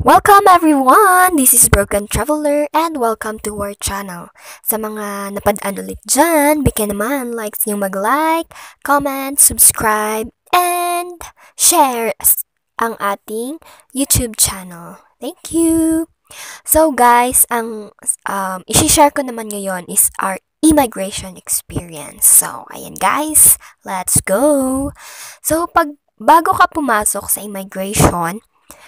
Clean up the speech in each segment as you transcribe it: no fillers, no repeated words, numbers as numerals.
Welcome everyone! This is Broken Traveler and welcome to our channel. Sa mga napadaan ulit dyan, bigyan naman likes nyo mag-like, comment, subscribe, and share ang ating YouTube channel. Thank you! So guys, ang isi-share ko naman ngayon is our immigration experience. So, ayan guys, let's go! So, bago ka pumasok sa immigration,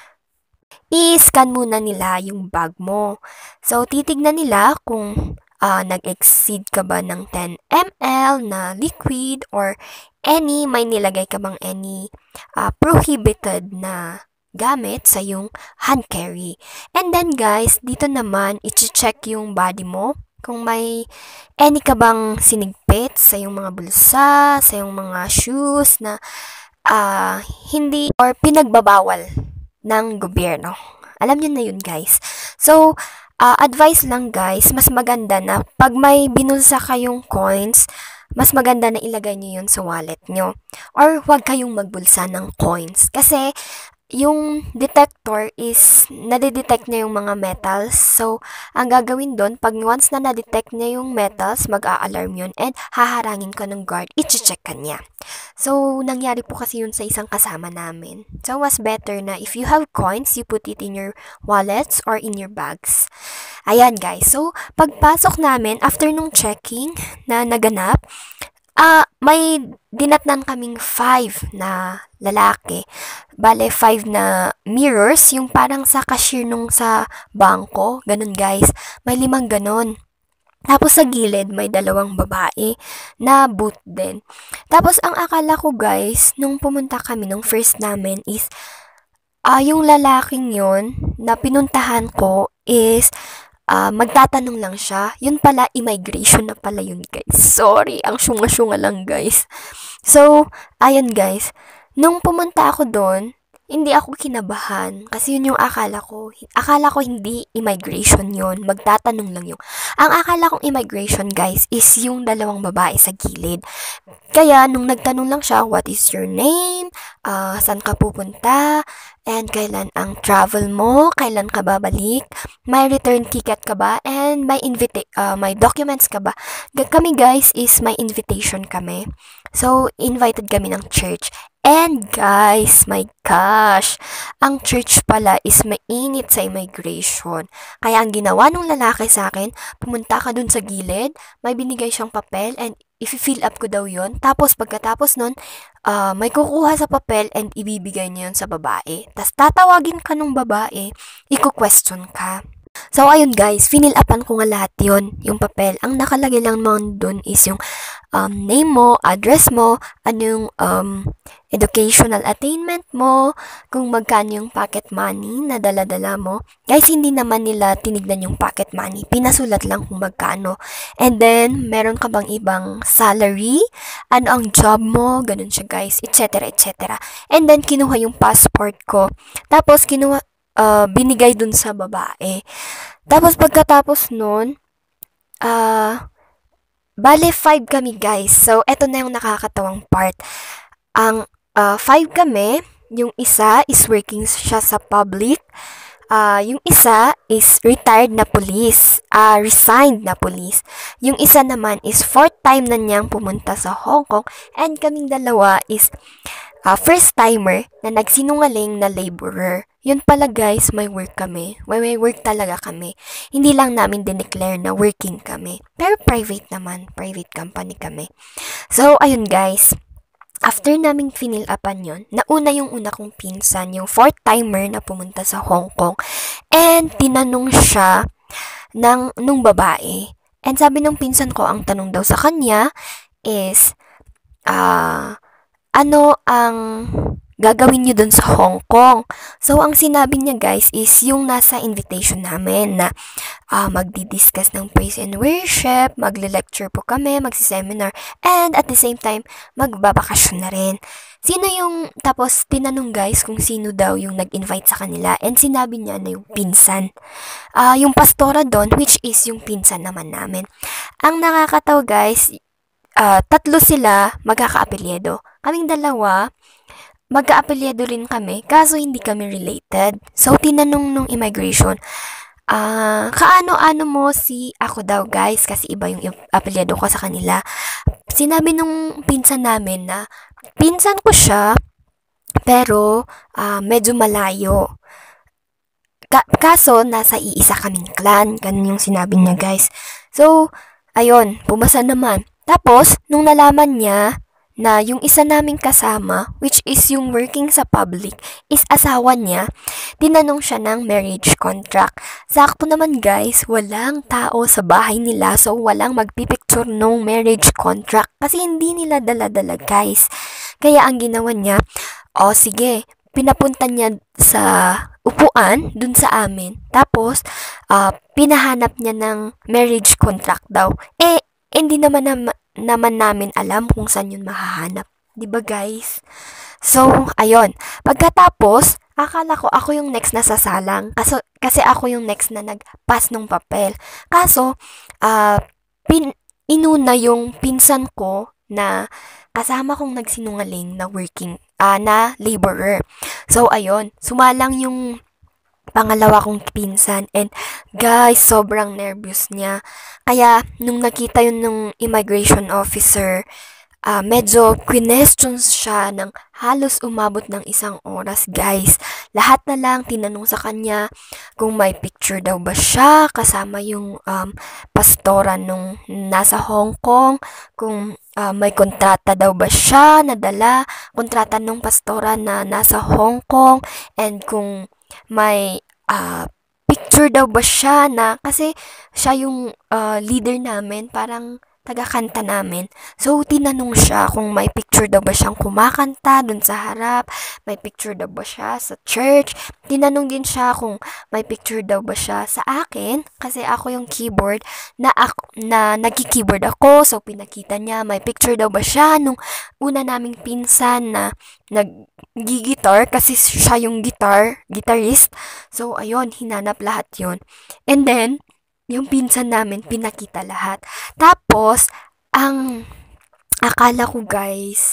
i-scan muna nila yung bag mo. So, titignan nila kung nag-exceed ka ba ng 10 ml na liquid or may nilagay ka bang any prohibited na gamit sa yung hand carry. And then guys, dito naman, i-check yung body mo. Kung may any ka bang sinigpit sa yung mga bulsa, sa yung mga shoes na hindi or pinagbabawal ng gobyerno. Alam niyo na yun, guys. So, advice lang, guys, mas maganda na pag may binulsa kayong coins, mas maganda na ilagay niyo yun sa wallet niyo. Or huwag kayong magbulsa ng coins. Kasi, yung detector is, nadidetect niya yung mga metals. So, ang gagawin doon, pag once na nadetect niya yung metals, mag-a-alarm yun and haharangin ka ng guard, i-check ka niya. So, nangyari po kasi yun sa isang kasama namin. So, was better na if you have coins, you put it in your wallets or in your bags. Ayan guys, so pagpasok namin, after nung checking na naganap, may dinatnan kaming 5 na lalaki. Bale, 5 na mirrors, yung parang sa cashier nung sa bangko. Ganun guys, may 5 ganun. Tapos sa gilid, may 2 babae na boot din. Tapos ang akala ko guys, nung pumunta kami, nung first namin is, yung lalaking yon na pinuntahan ko is, magtatanong lang siya. Yun pala, immigration na pala yun, guys. Sorry, ang syunga-syunga lang, guys. So, ayun, guys. Nung pumunta ako doon, hindi ako kinabahan. Kasi yun yung akala ko. Akala ko hindi immigration yun. Magtatanong lang yung. Ang akala kong immigration, guys, is yung 2 babae sa gilid. Kaya, nung nagtanong lang siya, what is your name? Saan ka pupunta? And kailan ang travel mo? Kailan ka babalik? May return ticket ka ba? And may documents ka ba? Kami guys is may invitation kami. So, invited kami ng church. And guys, my gosh, ang church pala is mainit sa immigration. Kaya ang ginawa ng lalaki sa akin, pumunta ka dun sa gilid, may binigay siyang papel and i-fill up ko daw yon. Tapos pagkatapos nun, may kukuha sa papel and ibibigay niya yun sa babae. Tapos tatawagin ka nung babae, iko-question ka. So, ayun guys, finil upan ko nga lahat yun, yung papel. Ang nakalagay lang naman dun is yung name mo, address mo, anong educational attainment mo, kung magkano yung pocket money na dala-dala mo. Guys, hindi naman nila tinignan yung pocket money. Pinasulat lang kung magkano. And then, meron ka bang ibang salary? Ano ang job mo? Ganun siya guys, etc. etc. And then, kinuha yung passport ko. Tapos, binigay dun sa babae. Tapos, pagkatapos nun, bale, 5 kami guys. So, eto na yung nakakatawang part. Ang 5 kami, yung isa is working siya sa public. Yung isa is retired na police. Resigned na police. Yung isa naman is 4th time na niyang pumunta sa Hong Kong. And kaming dalawa is first timer na nagsinungaling na laborer. Yun pala guys, may work kami. May work talaga kami. Hindi lang namin dineclare na working kami. Pero private naman. Private company kami. So, ayun guys. After naming finil upan yun, nauna yung una kong pinsan, yung 4th timer na pumunta sa Hong Kong. And tinanong siya nung babae. And sabi nung pinsan ko, ang tanong daw sa kanya is, ano ang gagawin nyo dun sa Hong Kong? So, ang sinabi niya guys is yung nasa invitation namin na magdi-discuss ng praise and worship, magle-lecture po kami, magsi-seminar, and at the same time, magbabakasyon na rin. Tapos tinanong guys kung sino daw yung nag-invite sa kanila, and sinabi niya na yung pinsan. Yung pastora doon, which is yung pinsan naman namin. Ang nakakatawa guys, 3 sila magkaka-apelyedo. Kaming dalawa, magka-apelyido rin kami, kaso hindi kami related. So, tinanong nung immigration, kaano-ano mo si ako daw guys, kasi iba yung apelyido ko sa kanila. Sinabi nung pinsan namin na pinsan ko siya, pero medyo malayo. Kaso, nasa iisa kaming clan. Ganun yung sinabi niya, guys. So, ayun, pumasa naman. Tapos, nung nalaman niya na yung isa naming kasama, which is yung working sa public, is asawa niya, tinanong siya ng marriage contract. Sakto naman, guys, walang tao sa bahay nila, so walang magpipicture nung marriage contract. Kasi hindi nila dala-dala, guys. Kaya ang ginawa niya, sige, pinapunta niya sa upuan dun sa amin. Tapos, pinahanap niya ng marriage contract daw. Hindi naman namin alam kung saan yun mahahanap. 'Di ba guys? So, ayun. Pagkatapos, akala ko ako yung next na sasalang. Kasi ako yung next na nag-pass nung papel. Kaso, ah, inuna yung pinsan ko na kasama kong nagsinungaling na na laborer. So, ayun, sumalang yung pangalawa kong pinsan and guys, sobrang nervous niya. Kaya, nung nakita yun ng immigration officer, medyo questions siya ng halos umabot ng 1 oras, guys. Lahat na lang tinanong sa kanya kung may picture daw ba siya kasama yung pastora nung nasa Hong Kong, kung may kontrata daw ba siya nadala, kontrata nung pastora na nasa Hong Kong, and kung may picture daw ba siya na, kasi siya yung leader namin, parang taga-kanta namin. So, tinanong siya kung may picture daw ba siyang kumakanta dun sa harap, may picture daw ba siya sa church. Tinanong din siya kung may picture daw ba siya sa akin, kasi ako yung keyboard, na nagki-keyboard ako. So, pinakita niya, may picture daw ba siya nung una naming pinsan na nag-gitar, kasi siya yung guitarist. So, ayun, hinanap lahat yon. And then, yung pinsan namin, pinakita lahat. Tapos, ang akala ko guys,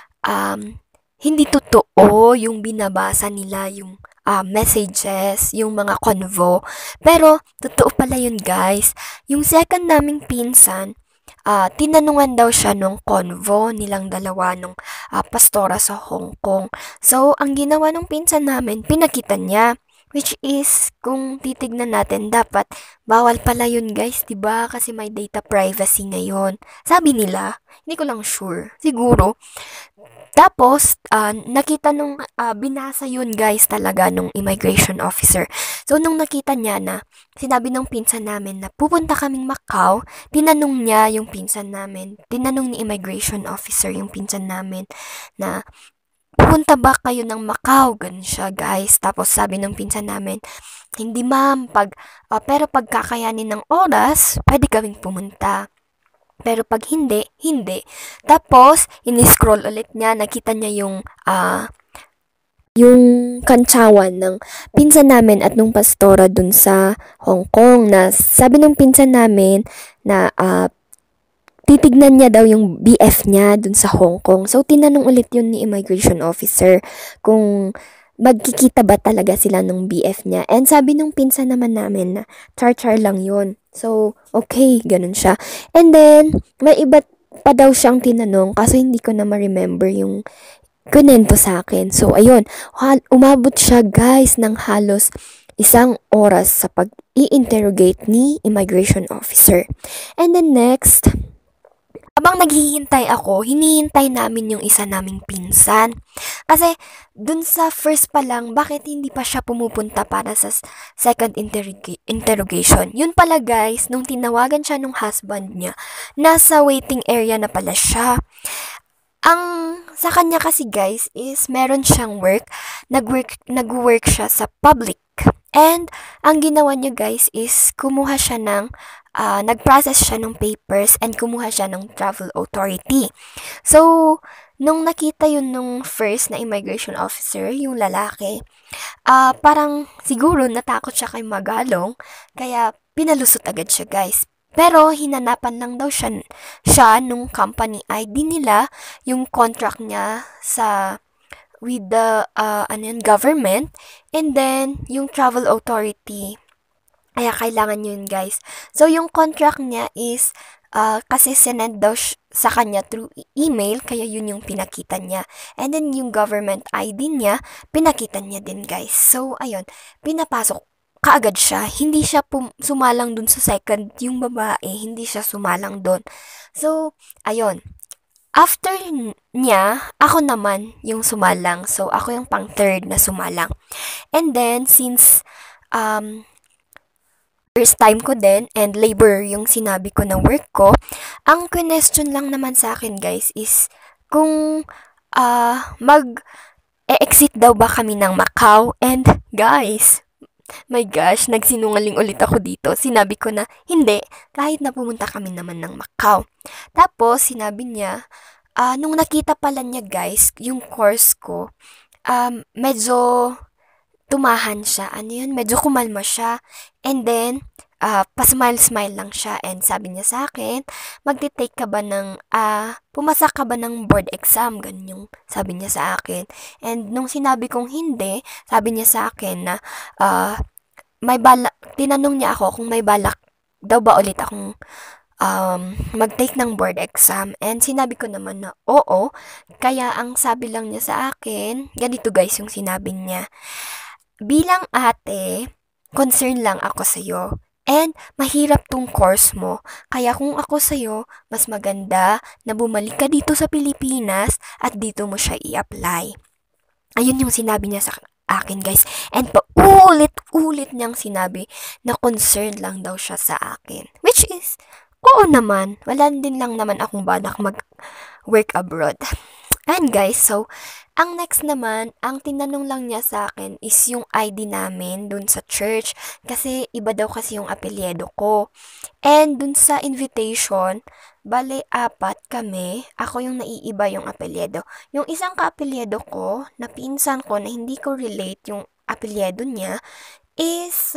hindi totoo yung binabasa nila, yung messages, yung mga convo. Pero, totoo pala yun guys. Yung second naming pinsan, tinanungan daw siya nung convo nilang dalawa nung pastora sa Hong Kong. So, ang ginawa nung pinsan namin, pinakita niya. Which is, kung titignan natin, dapat bawal pala yun guys, 'di ba? Kasi may data privacy ngayon. Sabi nila, hindi ko lang sure. Siguro. Tapos, nakita nung binasa yun guys talaga nung immigration officer. So, nung nakita niya na, sinabi nung pinsan namin na pupunta kaming Macau, tinanong niya yung pinsan namin, tinanong ni immigration officer yung pinsan namin na, pupunta ba kayo ng Macau? Ganun siya, guys. Tapos sabi ng pinsan namin, hindi ma'am, pero pag kakayanin ng oras, pwede kaming pumunta. Pero pag hindi, hindi. Tapos, in-scroll ulit niya, nakita niya yung kantsawan ng pinsan namin at nung pastora dun sa Hong Kong, na sabi ng pinsan namin na titignan niya daw yung BF niya dun sa Hong Kong. So, tinanong ulit yun ni immigration officer kung magkikita ba talaga sila nung BF niya. And sabi nung pinsan naman namin na char-char lang yun. So, okay, ganun siya. And then, may iba pa daw siyang tinanong, kaso hindi ko na ma-remember yung kunento sa akin. So, ayun, umabot siya guys ng halos 1 oras sa pag-i-interrogate ni immigration officer. And then next, habang naghihintay ako, hinihintay namin yung isa naming pinsan. Kasi, dun sa first pa lang, bakit hindi pa siya pumupunta para sa second interrogation? Yun pala guys, nung tinawagan siya nung husband niya, nasa waiting area na pala siya. Ang sa kanya kasi guys is meron siyang work, nag-work siya sa public. And ang ginawa niya guys is kumuha siya ng nag-process siya ng papers and kumuha siya ng travel authority. So, nung nakita yun nung first na immigration officer, yung lalaki, parang siguro natakot siya kay Magalong, kaya pinalusot agad siya guys. Pero hinanapan lang daw siya nung company ID nila, yung contract niya sa with the government, and then yung travel authority. Kaya kailangan yun, guys. So, yung contract niya is, kasi sinend daw sa kanya through email, kaya yun yung pinakita niya. And then, yung government ID niya, pinakita niya din, guys. So, ayun, pinapasok kaagad siya. Hindi siya sumalang dun sa second, yung babae, hindi siya sumalang dun. So, ayun. After niya, ako naman yung sumalang. So, ako yung pang third na sumalang. And then, since, first time ko din and labor yung sinabi ko na work ko, ang question lang naman sa akin, guys, is kung mag-exit daw ba kami ng Macau. And guys, my gosh, nagsinungaling ulit ako dito. Sinabi ko na hindi, kahit na pumunta kami naman ng Macau. Tapos sinabi niya, nung nakita pala niya, guys, yung course ko, medyo tumahan siya. Ano yun? Medyo kumalma siya. And then, pa-smile-smile lang siya. And sabi niya sa akin, magte-take ka ba ng, pumasa ka ba ng board exam? Ganun yung sabi niya sa akin. And nung sinabi kong hindi, sabi niya sa akin na, may balak, tinanong niya ako kung may balak daw ba ulit akong mag-take ng board exam. And sinabi ko naman na oo. Kaya ang sabi lang niya sa akin, ganito guys yung sinabi niya. Bilang ate, concern lang ako sa'yo. And mahirap tong course mo. Kaya kung ako sa'yo, mas maganda na bumalik ka dito sa Pilipinas at dito mo siya i-apply. Ayun yung sinabi niya sa akin, guys. And paulit-ulit niyang sinabi na concerned lang daw siya sa akin. Which is, oo naman. Wala din lang naman akong balak mag-work abroad. And guys, so, ang next naman, ang tinanong lang niya sa akin is yung ID namin dun sa church. Kasi iba daw kasi yung apelyido ko. And dun sa invitation, bale 4 kami. Ako yung naiiba yung apelyido. Yung isang kaapelyido ko, na pinsan ko na hindi ko relate yung apelyido niya, is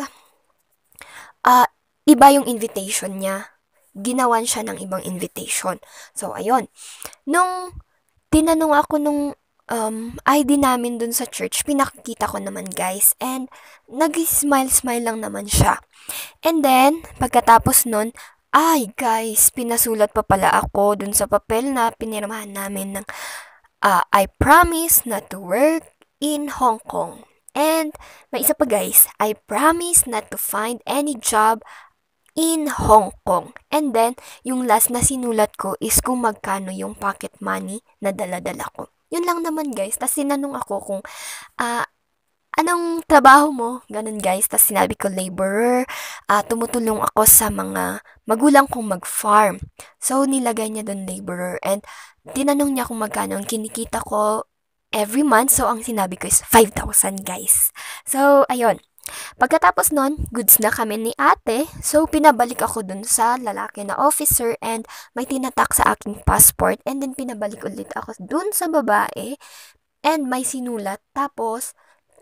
iba yung invitation niya. Ginawan siya ng ibang invitation. So, ayun. Nung tinanong ako nung ID namin dun sa church, pinakita ko naman, guys. And nag-smile-smile lang naman siya. And then, pagkatapos nun, ay guys, pinasulat pa pala ako dun sa papel na pinirmahan namin ng I promise not to work in Hong Kong. And may isa pa, guys, I promise not to find any job in Hong Kong. And then, yung last na sinulat ko is kung magkano yung pocket money na dala-dala ko. Yun lang naman, guys. Tapos sinanong ako kung, anong trabaho mo? Ganun, guys. Tapos sinabi ko, laborer. Tumutulong ako sa mga magulang kong mag-farm. So, nilagay niya doon laborer. And tinanong niya kung magkano ang kinikita ko every month. So, ang sinabi ko is 5,000, guys. So, ayun. Pagkatapos nun, goods na kami ni ate, so pinabalik ako dun sa lalaki na officer and may tinatak sa aking passport and then pinabalik ulit ako dun sa babae and may sinulat. Tapos,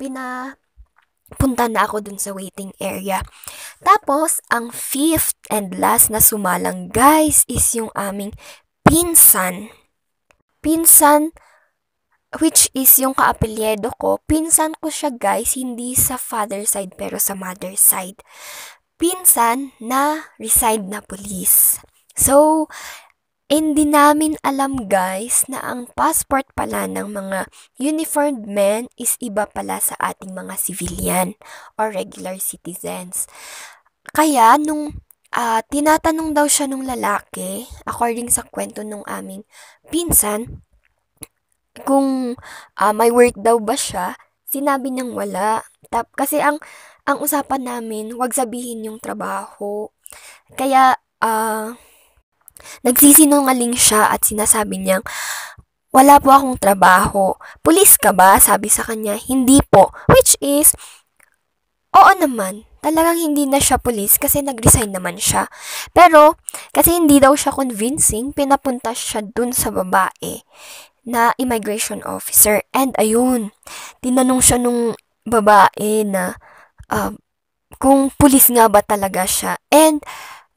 punta na ako dun sa waiting area. Tapos, ang fifth and last na sumalang, guys, is yung aming pinsan. Pinsan, which is yung kaapelyedo ko, pinsan ko siya, guys, hindi sa father side pero sa mother side. Pinsan na reside na police. So, hindi namin alam, guys, na ang passport pala ng mga uniformed men is iba pala sa ating mga civilian or regular citizens. Kaya, nung tinatanong daw siya nung lalaki, according sa kwento nung aming pinsan, kung may work daw ba siya, sinabi niyang wala. Kasi ang usapan namin, wag sabihin yung trabaho. Kaya, nagsisinungaling siya at sinasabi niyang, wala po akong trabaho. Pulis ka ba? Sabi sa kanya, hindi po. Which is, oo naman. Talagang hindi na siya pulis kasi nag-resign naman siya. Pero, kasi hindi daw siya convincing, pinapunta siya dun sa babae na immigration officer. And ayun, tinanong siya nung babae na kung pulis nga ba talaga siya. And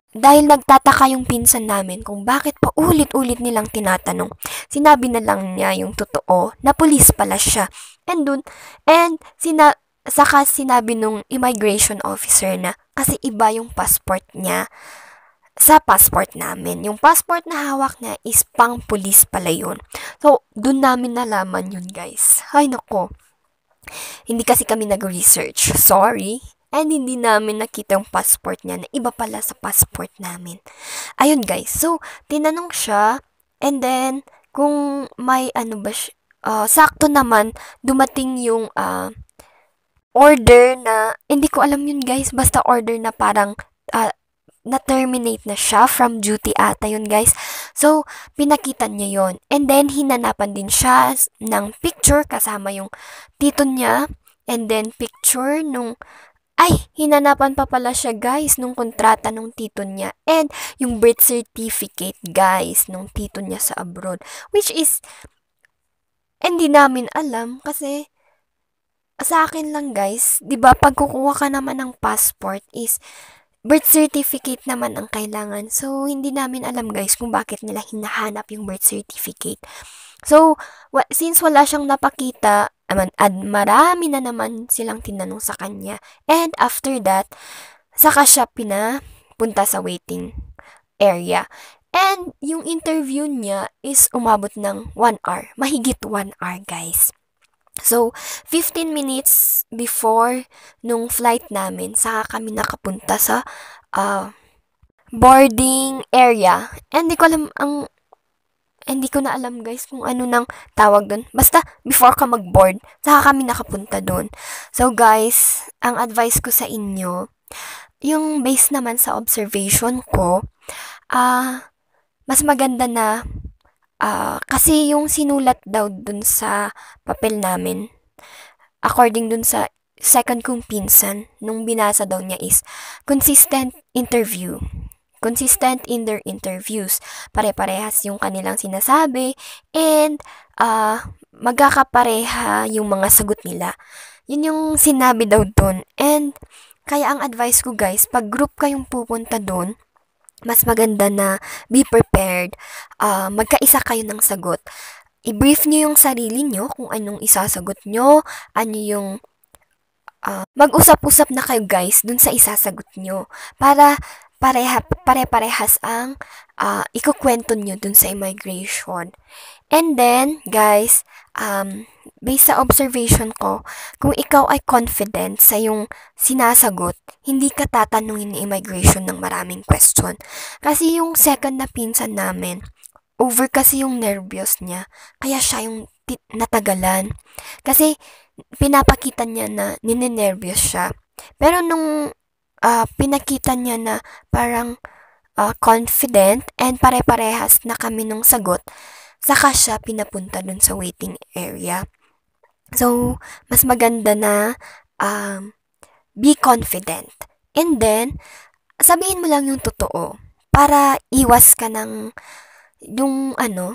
dahil nagtataka yung pinsan namin kung bakit pa ulit-ulit nilang tinatanong, sinabi na lang niya yung totoo na pulis pala siya. And dun, and saka sinabi nung immigration officer na kasi iba yung passport niya sa passport namin. Yung passport na hawak niya is pang pulis pala yun. So, dun namin nalaman yun, guys. Ay, nako. Hindi kasi kami nag-research. Sorry. And hindi namin nakita yung passport niya na iba pala sa passport namin. Ayun, guys. So, tinanong siya. And then, kung may ano ba siya, sakto naman, dumating yung order na, hindi ko alam yun, guys. Basta order na parang na-terminate na siya from duty ata yun, guys. So, pinakita niya yon. And then, hinanapan din siya ng picture kasama yung tito niya. And then, picture nung, hinanapan pa pala siya, guys, nung kontrata nung tito niya. And, yung birth certificate, guys, nung tito niya sa abroad. Which is, hindi namin alam kasi, sa akin lang, guys, di ba pag kukuha ka naman ng passport is, birth certificate naman ang kailangan. So, hindi namin alam, guys, kung bakit nila hinahanap yung birth certificate. So, since wala siyang napakita, marami na naman silang tinanong sa kanya. And after that, saka siya pinapunta sa waiting area. And yung interview niya is umabot ng 1 hour. Mahigit 1 hour, guys. So, 15 minutes before nung flight namin, saka kami nakapunta sa boarding area. And hindi ko na alam, guys, kung ano nang tawag doon. Basta, before ka mag-board, saka kami nakapunta doon. So, guys, ang advice ko sa inyo, yung based naman sa observation ko, mas maganda na kasi yung sinulat daw dun sa papel namin, according dun sa second kong pinsan, nung binasa daw niya is, consistent in their interviews. Pare-parehas yung kanilang sinasabi, and magkakapareha yung mga sagot nila. Yun yung sinabi daw dun. And, kaya ang advice ko, guys, pag group kayong pupunta dun, mas maganda na be prepared, magkaisa kayo ng sagot. I-brief nyo yung sarili nyo kung anong isasagot nyo, ano yung, mag-usap-usap na kayo, guys, dun sa isasagot nyo. Para pare-parehas ang ikukwento nyo dun sa immigration. And then, guys, based sa observation ko, kung ikaw ay confident sa yung sinasagot, hindi ka tatanungin ni immigration ng maraming question. Kasi yung second na pinsan namin, over kasi yung nervyos niya, kaya siya yung natagalan. Kasi pinapakita niya na ninenervyos siya. Pero nung pinakita niya na parang confident and pare-parehas na kami nung sagot, saka siya pinapunta dun sa waiting area. So, mas maganda na be confident. And then, sabihin mo lang yung totoo para iwas ka ng yung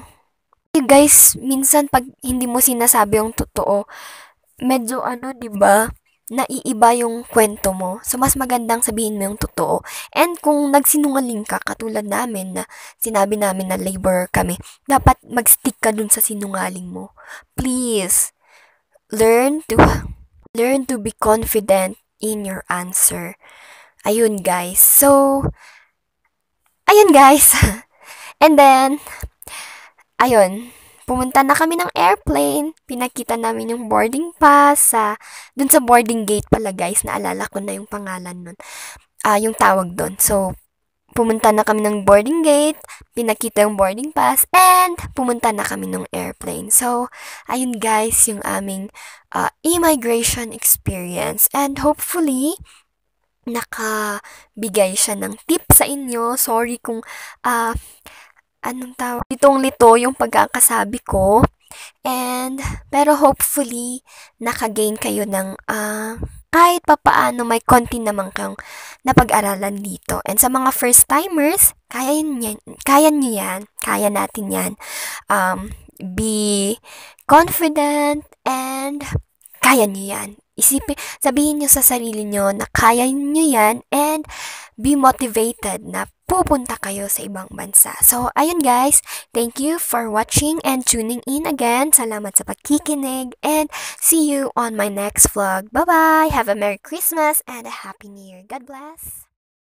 guys, minsan pag hindi mo sinasabi yung totoo, medyo 'di ba, naiiba yung kwento mo. So, mas magandang sabihin mo yung totoo. And kung nagsinungaling ka, katulad namin na sinabi namin na labor kami, dapat mag-stick ka dun sa sinungaling mo. Please, learn to be confident in your answer. Ayun, guys. So, ayun, guys. And then, ayun, pumunta na kami ng airplane. Pinakita namin yung boarding pass dun sa boarding gate pala, guys. Naalala ko na yung pangalan nun. Yung tawag dun. So, pumunta na kami ng boarding gate, pinakita yung boarding pass, and pumunta na kami ng airplane. So, ayun, guys, yung aming immigration experience. And hopefully, nakabigay siya ng tip sa inyo. Sorry kung litong-lito yung pagkakasabi ko. Pero hopefully, nakagain kayo ng kahit papaano may konti naman kang napag-aralan dito. And sa mga first-timers, kaya nyo yan. Kaya natin yan. Be confident and kaya nyo yan. Sabihin nyo sa sarili nyo na kaya nyo yan, and be motivated na pupunta kayo sa ibang bansa. So, ayun guys, thank you for watching and tuning in again. Salamat sa pakikinig and see you on my next vlog. Bye-bye! Have a Merry Christmas and a Happy New Year. God bless!